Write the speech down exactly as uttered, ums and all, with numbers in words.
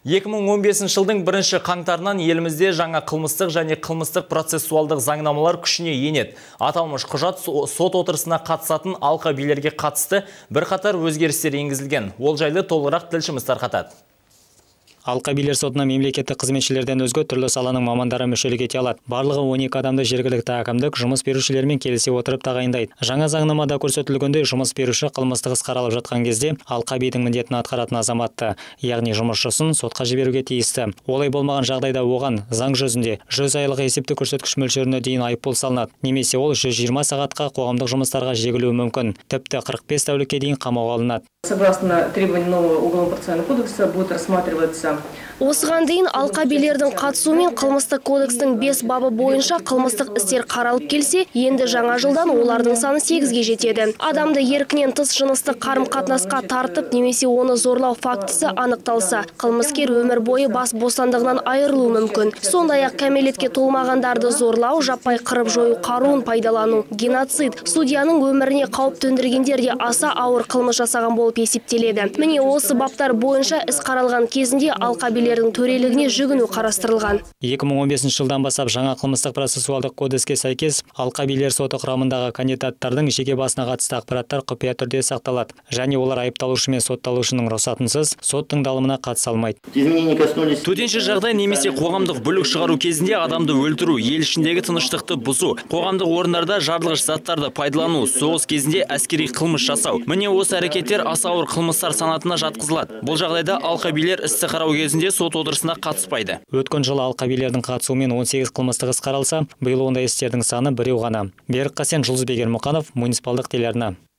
екі мың он бесінші жылдың бірінші қаңтарынан елімізде жаңа қылмыстық және қылмыстық процессуалдық заңнамалар күшіне енеді. Аталмыш құжат сот отырысына қатысатын алқа билерге қатысты бірқатар өзгерістер енгізілген. Ол жайлы толығырақ тілшіміз тарқатады. Алқа билер сотына мемлекеттік қызметшілерден өзге түрлі саланың мамандары мүшелік ете алады. Барлығы он екі адамды жергілікті әкімдік жұмыс берушілермен келісе отырып тағайындайды. Жаңа заңнамада көрсетілгендей, жұмыс беруші қылмыстық іс қаралып жатқан кезде алқа бидің міндетін атқаратын азаматты, яғни жұмысшысын сотқа жіберуге тиісті. Олай болмаған жағдайда оған заң жүзінде жүз айлық есептік көрсеткіш мөлшеріне дейін айыппұл салынады. Немесе ол жүз жиырма сағатқа қоғамдық жұмыстарға жегілуі мүмкін. Тіпті қырық бес тәулікке дейін қамауға алынады. Согласно требованиям нового уголовно-процессуального кодекса будет рассматриваться. Осыған дейін алқа билердің қатысуымен қылмыстық кодекстің бес бабы бойынша қылмыстық істер қаралып келсе, енді жаңа жылдан олардың саны сегізге жетеді. Адамды еркінен тыс жыныстық қарым-қатынасқа тартып немесе оны зорлау фактісі анықталса, қылмыскер өмір бойы бас бостандығынан айырылуы мүмкін. Сондай-ақ кәмелетке толмағандарды зорлау, жаппай қырып жою қаруын пайдалану, геноцид, судьяның өміріне қауіп төндіргендер де аса ауыр қылмыс жасаған болып есептеледі. Міне осы баптар бойынша іс қаралған кезінде алқа билердің төрелігіне жүгіну қарастырылған. екі мың он бесінші жылдан бастап жаңа қылмыстық процессуалдық кодекске сәйкес алқа билер соты құрамындағы кандидаттардың жеке басына қатысты ақпараттар құпия түрде сақталады, және олар айыпталушы мен сотталушының рұқсатынсыз сот тыңдалымына қатыса алмайды. Төтенше жағдай немесе қоғамдық бүлік шығару кезінде адамды өлтіру, ел ішіндегі тыныштықты бұзу, қоғамдық орындарда жарылғыш заттарды пайдалану, соғыс кезінде әскери қылмыс жасау. Міне осы әрекеттер аса ауыр қылмыстар санатына жатқызылады. Бұл жағдайда алқа билер істі қарау кезінде сот отырысына қатыспайды. Өткен жылы алқа билердің қатысуымен он сегіз қылмыстық іс қаралса, биыл ондай істердің саны біреу ғана. Берік Қасен, Жұлдызбек Ермұқанов, муниципалдық телеарна.